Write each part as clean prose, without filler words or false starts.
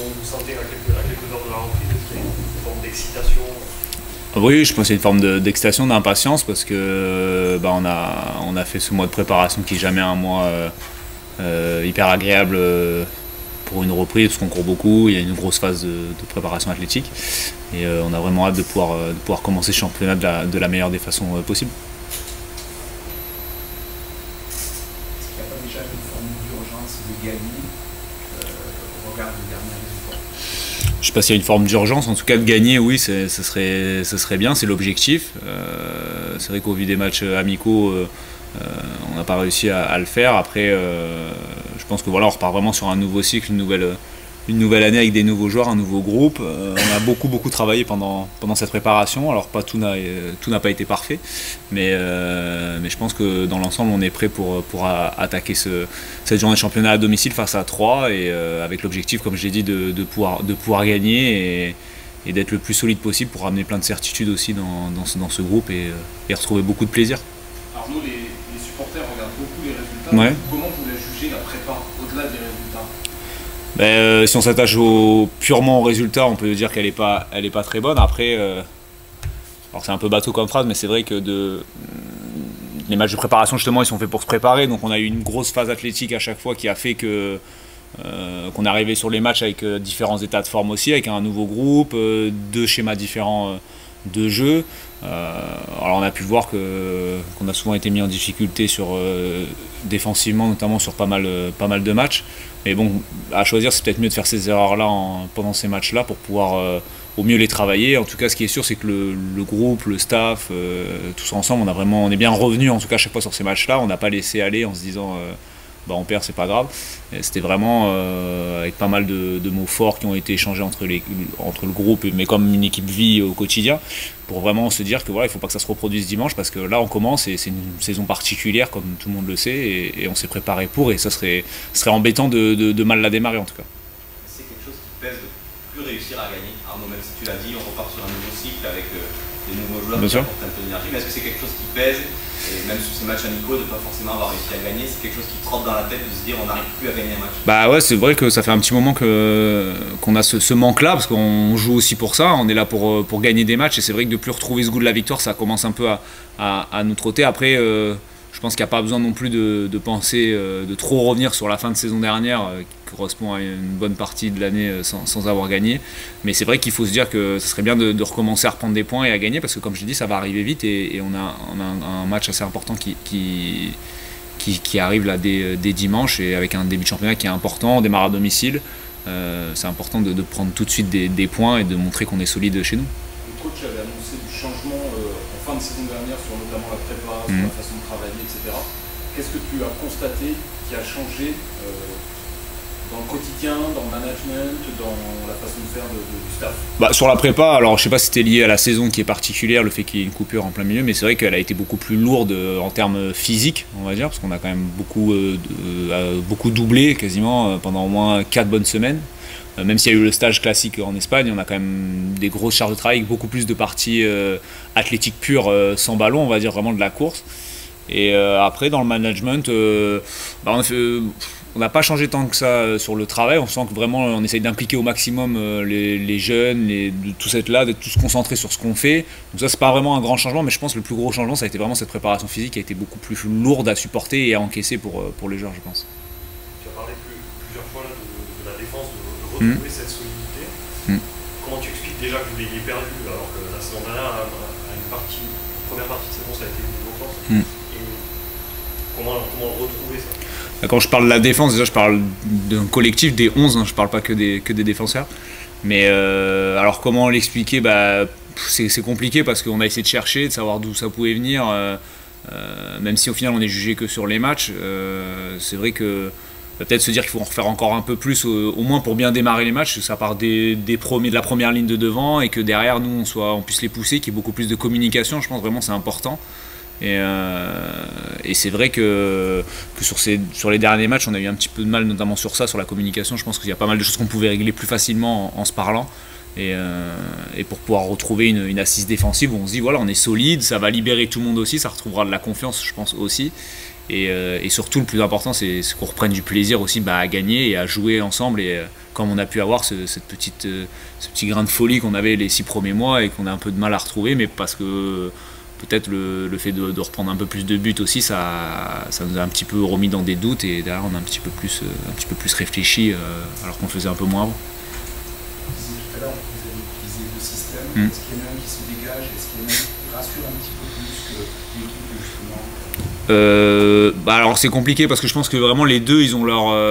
vous sentez à quelques heures de la reprise? Est-ce qu'il y a une forme d'excitation? Oui, je pense qu'il y a une forme d'excitation, d'impatience parce que on a fait ce mois de préparation qui n'est jamais un mois hyper agréable pour une reprise parce qu'on court beaucoup, il y a une grosse phase de préparation athlétique et on a vraiment hâte de pouvoir commencer ce championnat de la meilleure des façons possibles. Est-ce qu'il n'y a pas déjà une forme d'urgence de gagner au regard du dernier résultat? Je ne sais pas s'il y a une forme d'urgence, en tout cas de gagner, oui, ce serait bien, c'est l'objectif. C'est vrai qu'au vu des matchs amicaux, on n'a pas réussi à le faire. Après, je pense que voilà, on repart vraiment sur un nouveau cycle, une nouvelle année avec des nouveaux joueurs, un nouveau groupe. On a beaucoup travaillé pendant cette préparation. Alors tout n'a pas été parfait, mais je pense que dans l'ensemble, on est prêt pour attaquer cette journée de championnat à domicile face à Troyes et avec l'objectif, comme je l'ai dit, de pouvoir gagner et d'être le plus solide possible pour ramener plein de certitudes aussi dans ce groupe et retrouver beaucoup de plaisir. Alors nous, les supporters regardent beaucoup les résultats. Ouais. Comment vous la jugez la prépa au-delà des résultats? Si on s'attache purement aux résultats, on peut dire qu'elle n'est pas très bonne. Après, alors c'est un peu bateau comme phrase, mais c'est vrai que les matchs de préparation, justement, ils sont faits pour se préparer. Donc on a eu une grosse phase athlétique à chaque fois qui a fait qu'on est arrivé sur les matchs avec différents états de forme aussi, avec un nouveau groupe, deux schémas différents de jeu. Alors on a pu voir qu'on a souvent été mis en difficulté défensivement, notamment sur pas mal de matchs. Mais bon, à choisir, c'est peut-être mieux de faire ces erreurs-là pendant ces matchs-là pour pouvoir au mieux les travailler. En tout cas, ce qui est sûr, c'est que le groupe, le staff, tous ensemble, on est bien revenus en tout cas à chaque fois sur ces matchs-là. On n'a pas laissé aller en se disant on perd, c'est pas grave. C'était vraiment avec pas mal de mots forts qui ont été échangés entre le groupe, mais comme une équipe vit au quotidien, pour vraiment se dire que voilà, il ne faut pas que ça se reproduise dimanche parce que là on commence et c'est une saison particulière comme tout le monde le sait et on s'est préparé pour et ça serait embêtant de mal la démarrer en tout cas. C'est quelque chose qui pèse de plus réussir à gagner. Arnaud, même si tu l'as dit, on repart sur un nouveau cycle avec des nouveaux joueurs qui apportent un peu d'énergie, mais est-ce que c'est quelque chose qui pèse? Et même sur ces matchs amicaux, de ne pas forcément avoir réussi à gagner, c'est quelque chose qui trotte dans la tête de se dire on n'arrive plus à gagner un match? Bah ouais, c'est vrai que ça fait un petit moment qu'on a ce manque-là, parce qu'on joue aussi pour ça, on est là pour gagner des matchs, et c'est vrai que de plus retrouver ce goût de la victoire, ça commence un peu à nous trotter. Après, je pense qu'il n'y a pas besoin non plus de penser, de trop revenir sur la fin de saison dernière, qui correspond à une bonne partie de l'année sans avoir gagné. Mais c'est vrai qu'il faut se dire que ce serait bien de recommencer à reprendre des points et à gagner, parce que comme je l'ai dit, ça va arriver vite, et on a un match assez important qui arrive là dès dimanche, et avec un début de championnat qui est important, on démarre à domicile. C'est important de prendre tout de suite des points et de montrer qu'on est solide chez nous. Le coach avait annoncé du changement en fin de saison dernière sur notamment la prépa, sur la façon de travailler, etc. Qu'est-ce que tu as constaté qui a changé dans le quotidien, dans le management, dans la façon de faire du staff? Sur la prépa, alors je sais pas si c'était lié à la saison qui est particulière, le fait qu'il y ait une coupure en plein milieu, mais c'est vrai qu'elle a été beaucoup plus lourde en termes physiques, on va dire, parce qu'on a quand même beaucoup doublé quasiment pendant au moins 4 bonnes semaines. Même s'il y a eu le stage classique en Espagne, on a quand même des grosses charges de travail, beaucoup plus de parties athlétiques pures sans ballon, on va dire vraiment de la course. Et après dans le management, on n'a pas changé tant que ça sur le travail, on sent que vraiment on essaye d'impliquer au maximum les jeunes, de tous être là, d'être tous concentrés sur ce qu'on fait. Donc ça c'est pas vraiment un grand changement, mais je pense que le plus gros changement ça a été vraiment cette préparation physique qui a été beaucoup plus lourde à supporter et à encaisser pour les joueurs, je pense. Tu as parlé plusieurs fois là, de la défense, de retrouver cette solidité. Comment tu expliques déjà que vous l'ayez perdu alors que la saison dernière, la première partie de saison ça a été une grosse force. Et comment retrouver ça? Quand je parle de la défense, déjà je parle d'un collectif des 11, je parle pas que des défenseurs. Mais alors comment l'expliquer? C'est compliqué parce qu'on a essayé de chercher, de savoir d'où ça pouvait venir. Même si au final on est jugé que sur les matchs, c'est vrai que peut-être se dire qu'il faut en refaire encore un peu plus, au moins pour bien démarrer les matchs, que ça part de la première ligne de devant et que derrière nous on puisse les pousser, qu'il y ait beaucoup plus de communication, je pense vraiment c'est important. Et c'est vrai que sur les derniers matchs on a eu un petit peu de mal, notamment sur ça, sur la communication. Je pense qu'il y a pas mal de choses qu'on pouvait régler plus facilement en se parlant et pour pouvoir retrouver une assise défensive où on se dit voilà on est solide, ça va libérer tout le monde aussi, ça retrouvera de la confiance je pense aussi et surtout le plus important c'est qu'on reprenne du plaisir aussi à gagner et à jouer ensemble et comme on a pu avoir ce petit grain de folie qu'on avait les 6 premiers mois et qu'on a un peu de mal à retrouver, mais parce que peut-être le fait de reprendre un peu plus de buts aussi, ça nous a un petit peu remis dans des doutes et derrière on a un petit peu plus réfléchi alors qu'on le faisait un peu moins avant. Vous disiez tout à l'heure, vous avez utilisé 2 systèmes. Est-ce qu'il y en a un qui se dégage? Est-ce qu'il y en a un qui rassure un petit peu plus que l'équipe justement? Alors c'est compliqué parce que je pense que vraiment les deux ils ont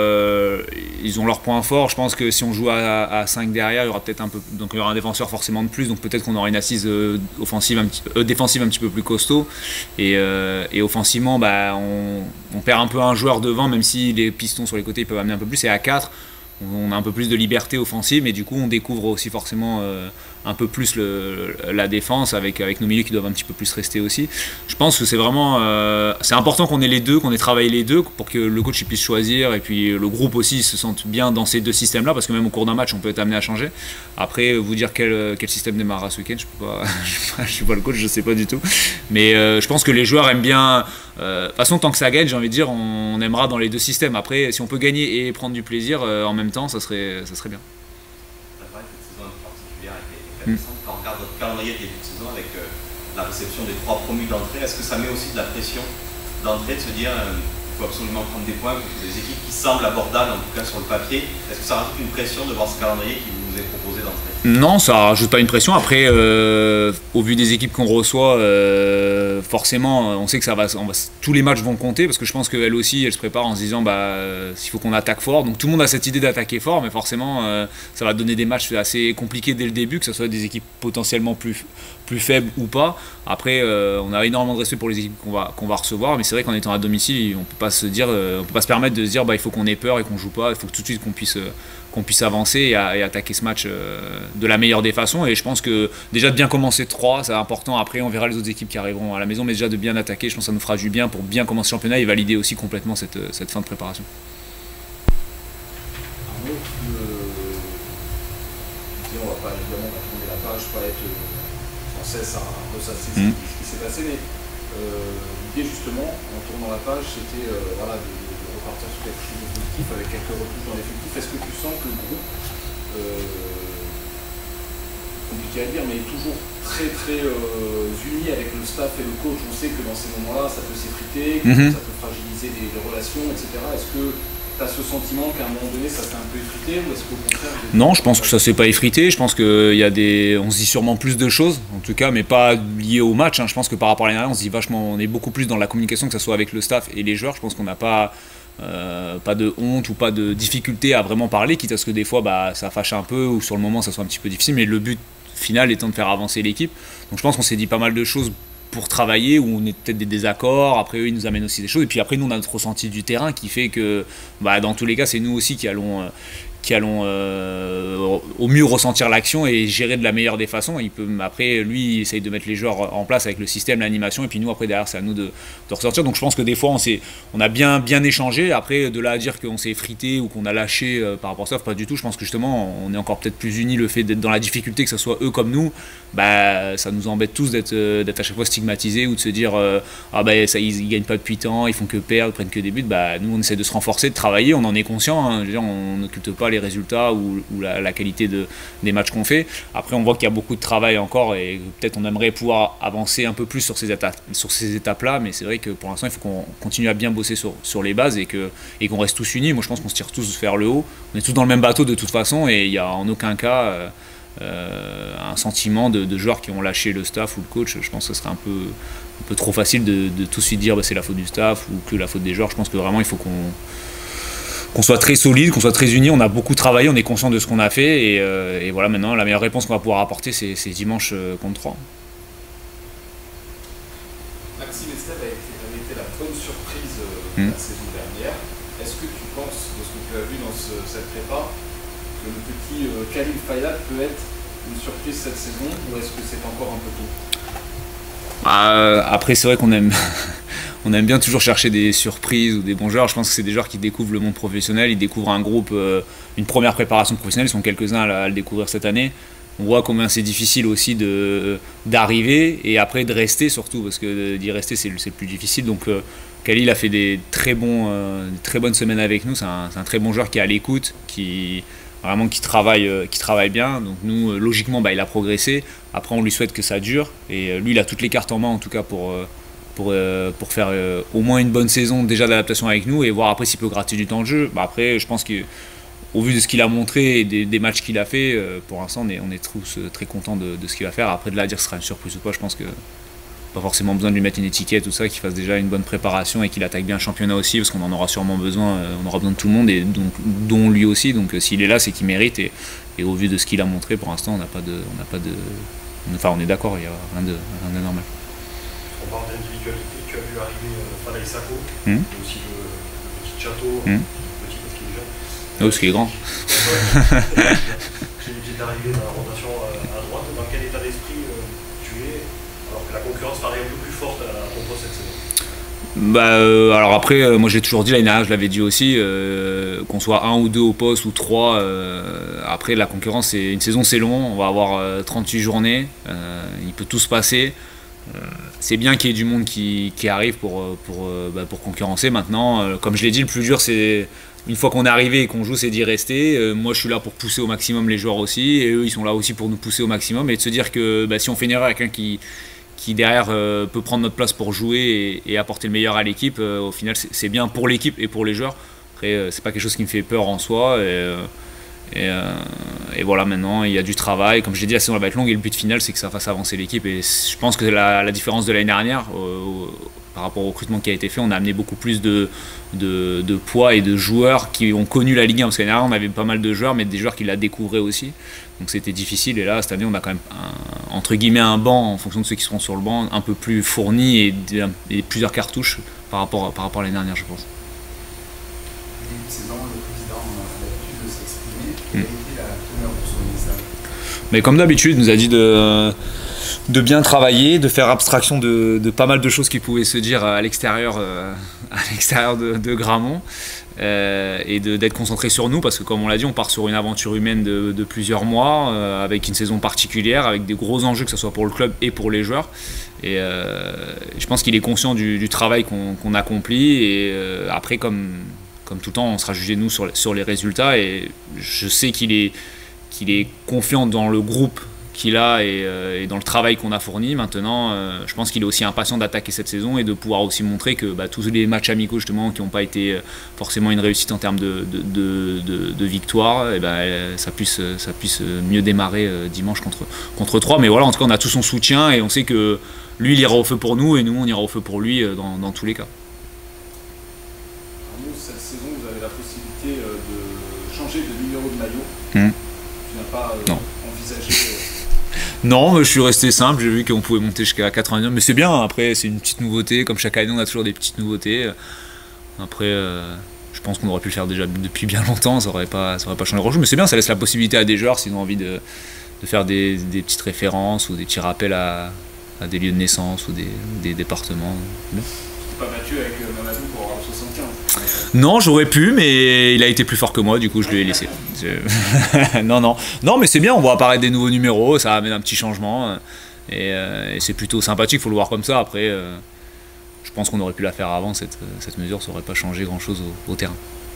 leur point fort. Je pense que si on joue à 5 derrière, il y aura peut-être donc il y aura un défenseur forcément de plus, donc peut-être qu'on aura une assise défensive un petit peu plus costaud et offensivement on perd un peu un joueur devant, même si les pistons sur les côtés ils peuvent amener un peu plus, et à 4 on a un peu plus de liberté offensive, mais du coup on découvre aussi forcément un peu plus la défense avec nos milieux qui doivent un petit peu plus rester aussi. Je pense que c'est vraiment c'est important qu'on ait les deux, qu'on ait travaillé les deux pour que le coach puisse choisir et puis le groupe aussi se sente bien dans ces 2 systèmes là, parce que même au cours d'un match on peut être amené à changer. Après vous dire quel système démarrera ce week-end, je peux pas je suis pas le coach, je sais pas du tout, mais je pense que les joueurs aiment bien. De toute façon, tant que ça gagne, j'ai envie de dire, on aimera dans les 2 systèmes. Après, si on peut gagner et prendre du plaisir en même temps, ça serait bien. On a parlé de cette saison un peu particulière avec les descentes. Quand on regarde votre calendrier de début de saison avec la réception des 3 promus d'entrée, est-ce que ça met aussi de la pression d'entrée de se dire il faut absolument prendre des points contre des équipes qui semblent abordables, en tout cas sur le papier? Est-ce que ça rajoute une pression de voir ce calendrier qui vous est proposé d'entrée? Non, ça rajoute pas une pression. Après, au vu des équipes qu'on reçoit, forcément, on sait que tous les matchs vont compter, parce que je pense qu'elle aussi, elle se prépare en se disant s'il faut qu'on attaque fort. Donc tout le monde a cette idée d'attaquer fort, mais forcément, ça va donner des matchs assez compliqués dès le début, que ce soit des équipes potentiellement plus faibles ou pas. Après, on a énormément de respect pour les équipes qu'on va recevoir, mais c'est vrai qu'en étant à domicile, on peut pas se permettre de se dire il faut qu'on ait peur et qu'on joue pas. Il faut que tout de suite qu'on puisse avancer et attaquer ce match de la meilleure des façons. Et je pense que déjà de bien commencer 3, c'est important. Après on verra les autres équipes qui arriveront à la maison, mais déjà de bien attaquer, je pense que ça nous fera du bien pour bien commencer le championnat et valider aussi complètement cette fin de préparation. Arnaud, on va pas évidemment pas tourner la page, pas être sans cesse à ressasser ce qui s'est passé, mais l'idée justement en tournant la page c'était de repartir sur quelque chose de positif avec quelques retouches dans l'effectif. Est-ce que tu sens que le groupe, compliqué à dire, mais est toujours très très uni avec le staff et le coach? On sait que dans ces moments-là, ça peut s'effriter, ça peut fragiliser les relations, etc. Est-ce que tu as ce sentiment qu'à un moment donné, ça s'est un peu effrité, ou est-ce qu'au contraire... Non, je pense que ça s'est pas effrité. Je pense qu'on se dit sûrement plus de choses, en tout cas, mais pas liées au match. Je pense que par rapport à l'année dernière, on se dit vachement, on est beaucoup plus dans la communication, que ce soit avec le staff et les joueurs. Je pense qu'on n'a pas de honte ou pas de difficulté à vraiment parler, quitte à ce que des fois ça fâche un peu ou sur le moment ça soit un petit peu difficile, mais le but final étant de faire avancer l'équipe. Donc je pense qu'on s'est dit pas mal de choses pour travailler, où on est peut-être des désaccords, après eux ils nous amènent aussi des choses, et puis après nous on a notre ressenti du terrain qui fait que dans tous les cas c'est nous aussi qui allons au mieux ressentir l'action et gérer de la meilleure des façons. Après lui il essaye de mettre les joueurs en place avec le système, l'animation, et puis nous après derrière c'est à nous de ressortir. Donc je pense que des fois on a bien échangé. Après de là à dire qu'on s'est effrité ou qu'on a lâché par rapport à ça, pas du tout. Je pense que justement on est encore peut-être plus unis, le fait d'être dans la difficulté, que ce soit eux comme nous, ça nous embête tous d'être à chaque fois stigmatisés, ou de se dire ils gagnent pas depuis tant, ils font que perdre, ils prennent que des buts. Nous on essaie de se renforcer, de travailler, on en est conscient, on n'occulte pas les résultats ou la qualité des matchs qu'on fait. Après on voit qu'il y a beaucoup de travail encore, et peut-être on aimerait pouvoir avancer un peu plus sur ces étapes là, mais c'est vrai que pour l'instant il faut qu'on continue à bien bosser sur les bases et qu'on reste tous unis. Moi je pense qu'on se tire tous vers le haut, on est tous dans le même bateau de toute façon, et il n'y a en aucun cas un sentiment de joueurs qui ont lâché le staff ou le coach. Je pense que ce serait un peu trop facile de tout de suite dire c'est la faute du staff ou que la faute des joueurs. Je pense que vraiment il faut qu'on soit très solide, qu'on soit très unis. On a beaucoup travaillé, on est conscient de ce qu'on a fait, et voilà, maintenant la meilleure réponse qu'on va pouvoir apporter c'est dimanche contre 3. Maxime Estève avait été la bonne surprise de la saison dernière. Est-ce que tu penses, de ce que tu as vu dans cette prépa, que le petit Khalil Fayad peut être une surprise cette saison, ou est-ce que c'est encore un peu tôt? Après c'est vrai qu'on aime on aime bien toujours chercher des surprises ou des bons joueurs. Je pense que c'est des joueurs qui découvrent le monde professionnel, ils découvrent un groupe, une première préparation professionnelle. Ils sont quelques-uns à le découvrir cette année. On voit combien c'est difficile aussi d'arriver et après de rester, surtout parce que d'y rester c'est le plus difficile. Donc Khalil a fait des très bonnes semaines avec nous. C'est un très bon joueur qui est à l'écoute, qui vraiment qui travaille bien. Donc nous, logiquement, il a progressé. Après, on lui souhaite que ça dure. Et lui, il a toutes les cartes en main, en tout cas, pour faire au moins une bonne saison déjà d'adaptation avec nous et voir après s'il peut gratter du temps de jeu. Après, je pense qu'au vu de ce qu'il a montré et des matchs qu'il a fait, pour l'instant, on est tous très contents de ce qu'il va faire. Après, de là à dire que ce sera une surprise ou pas, je pense que pas forcément besoin de lui mettre une étiquette ou ça, qu'il fasse déjà une bonne préparation et qu'il attaque bien le championnat aussi, parce qu'on en aura sûrement besoin, on aura besoin de tout le monde, et dont lui aussi. Donc s'il est là, c'est qu'il mérite, et au vu de ce qu'il a montré, pour l'instant, on est d'accord, il n'y a rien de normal. On parle d'individualité, tu as vu arriver Falaï Sako, aussi le petit Chateau, petit parce qu'il est jeune. Parce qu'il est grand. Qui est arrivé dans la rotation à droite. Dans quel état d'esprit tu es, alors que la concurrence paraît un peu plus forte à ton poste cette saison? Alors après, moi j'ai toujours dit, l'année dernière je l'avais dit aussi, qu'on soit 1 ou 2 au poste ou 3, après la concurrence, une saison c'est long, on va avoir 38 journées, il peut tout se passer. C'est bien qu'il y ait du monde qui arrive pour concurrencer. Maintenant, comme je l'ai dit, le plus dur c'est une fois qu'on est arrivé et qu'on joue, c'est d'y rester. Moi je suis là pour pousser au maximum les joueurs aussi, et eux ils sont là aussi pour nous pousser au maximum, et de se dire que si on fait une erreur, quelqu'un qui derrière peut prendre notre place pour jouer et apporter le meilleur à l'équipe, au final c'est bien pour l'équipe et pour les joueurs. Après c'est pas quelque chose qui me fait peur en soi, et voilà, maintenant il y a du travail. Comme je l'ai dit, la saison va être longue, et le but final c'est que ça fasse avancer l'équipe, et je pense que la différence de l'année dernière par rapport au recrutement qui a été fait, on a amené beaucoup plus de poids et de joueurs qui ont connu la Ligue 1, parce qu'année dernière on avait pas mal de joueurs, mais des joueurs qui la découvraient aussi, donc c'était difficile. Et là cette année on a quand même entre guillemets un banc, en fonction de ceux qui seront sur le banc, un peu plus fourni, et plusieurs cartouches par rapport à l'année dernière, je pense. Début de saison, le président a l'habitude de s'exprimer. Quelle a été la teneur de son message? Mais comme d'habitude, il nous a dit de bien travailler, de faire abstraction de pas mal de choses qui pouvaient se dire à l'extérieur de Gramont, et d'être concentré sur nous, parce que comme on l'a dit, on part sur une aventure humaine de plusieurs mois, avec une saison particulière, avec des gros enjeux, que ce soit pour le club et pour les joueurs. Et je pense qu'il est conscient du travail qu'on accomplit, et après comme tout le temps on sera jugé nous sur les résultats, et je sais qu'il est confiant dans le groupe qu'il a et dans le travail qu'on a fourni. Maintenant, je pense qu'il est aussi impatient d'attaquer cette saison et de pouvoir aussi montrer que tous les matchs amicaux justement qui n'ont pas été forcément une réussite en termes de victoire, ça puisse mieux démarrer dimanche contre 3. Mais voilà, en tout cas on a tout son soutien, et on sait que lui il ira au feu pour nous, et nous on ira au feu pour lui dans tous les cas. Arnaud, cette saison vous avez la possibilité de changer de numéro de maillot. Tu n'as pas envisagé Non, je suis resté simple, j'ai vu qu'on pouvait monter jusqu'à 99, mais c'est bien. Après c'est une petite nouveauté, comme chaque année on a toujours des petites nouveautés. Après je pense qu'on aurait pu le faire déjà depuis bien longtemps, ça aurait pas changé grand-chose, mais c'est bien, ça laisse la possibilité à des joueurs, s'ils ont envie de faire des petites références ou des petits rappels à des lieux de naissance ou des départements. Bien. Pas battu avec Mamadou pour avoir 75. Non, j'aurais pu, mais il a été plus fort que moi, du coup je lui ai laissé. Non, mais c'est bien, on voit apparaître des nouveaux numéros, ça amène un petit changement, et c'est plutôt sympathique, il faut le voir comme ça. Après, je pense qu'on aurait pu la faire avant, cette mesure, ça n'aurait pas changé grand chose au terrain.